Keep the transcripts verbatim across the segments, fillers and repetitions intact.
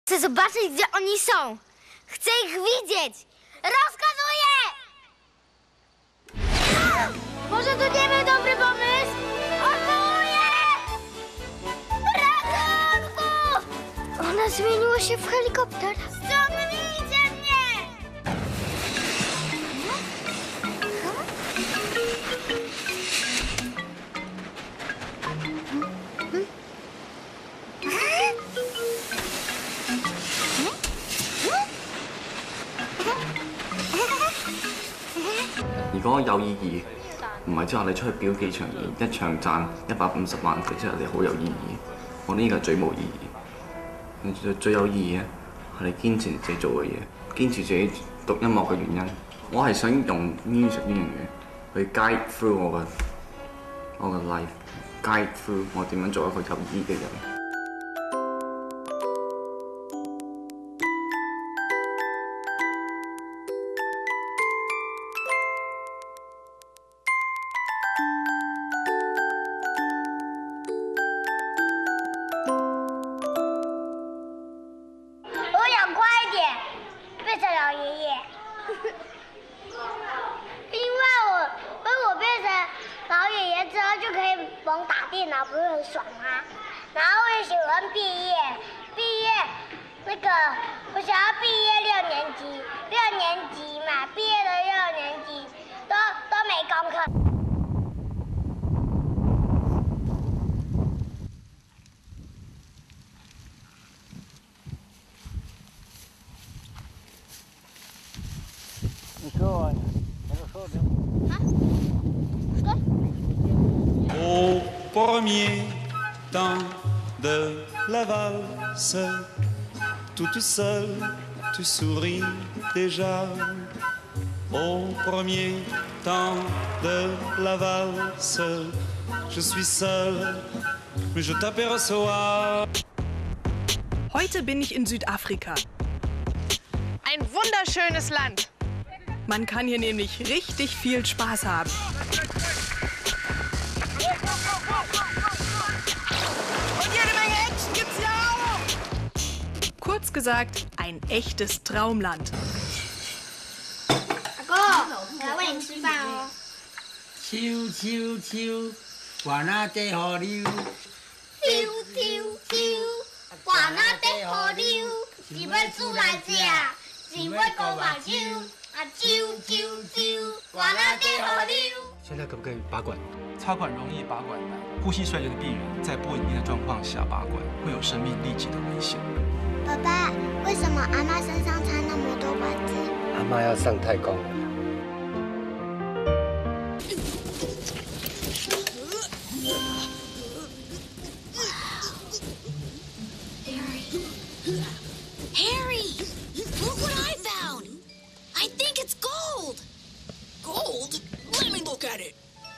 Chcę zobaczyć, gdzie oni są. Chcę ich widzieć. Rozkazuję! Może to nie był dobry pomysł? Odwołuję! Ratunku! Ona zmieniła się w helikopter. Ściągnijcie mnie! 如果有意義，唔係之後你出去表幾場演，一場賺一百五十萬，其實你好有意義。我呢個係最冇意義。最最有意義咧係你堅持自己做嘅嘢，堅持自己讀音樂嘅原因。我係想用 music 呢樣嘢去 guide through 我嘅我嘅 life，guide through 我點樣做一個有意義嘅人。 光打电脑不是很爽吗？然后我也喜欢毕业，毕业那个我想要毕业六年级，六年级嘛，毕业的六年级都都没功课。 你说啊，我都说的。啊？ 说。 Au premier temps de la valse, toute seule, tu souris déjà. Au premier temps de la valse, je suis seul, mais je t'aperçois. Heute bin ich in Südafrika. Ein wunderschönes Land. Man kann hier nämlich richtig viel Spaß haben. Kurz gesagt, ein echtes Traumland. 阿哥，我来喂你吃饭哦。 秋秋秋，我那地好溜。 秋秋秋，我那地好溜，是要煮来吃，是要搞目睭。啊，秋秋秋，我那地好溜。 现在可不可以拔管？ 插管容易，拔管难。呼吸衰竭的病人在不稳定的状况下拔管，会有生命立即的危险。 爸爸，为什么阿妈身上插那么多管子？ 阿妈要上太空了。 Harry, look what I found! I think it's gold. Gold? Let me look at it.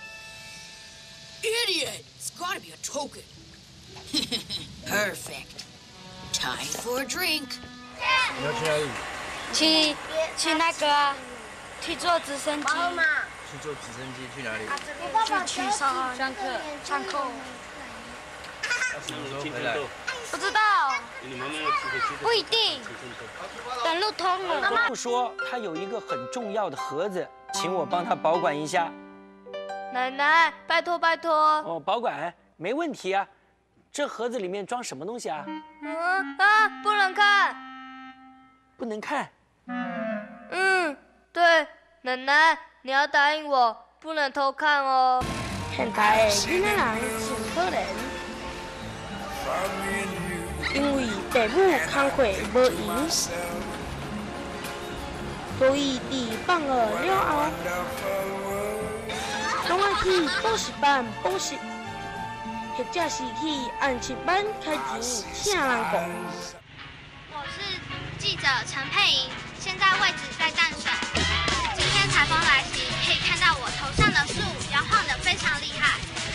Idiot! It's gotta be a token. Perfect. Time for a drink. 你要去哪里？ 去去那个去坐直升机。 去坐直升机去哪里？ 去去上上课上课。 什么时候回来？ 不知道，不一定。等路通了。 我不说，他有一个很重要的盒子，请我帮他保管一下。 奶奶，拜托拜托。 哦，保管没问题啊。这盒子里面装什么东西啊？ 嗯啊，不能看。 不能看。 嗯，对，奶奶，你要答应我，不能偷看哦。现在囡仔人真可怜。 因为爸母工课无闲，所以伫放学了后，拢爱去补习班补习，或者是去安亲班开钱请人顾。 我是记者陈佩莹，现在位置在淡水。今天台风来袭，可以看到我头上的树摇晃得非常厉害。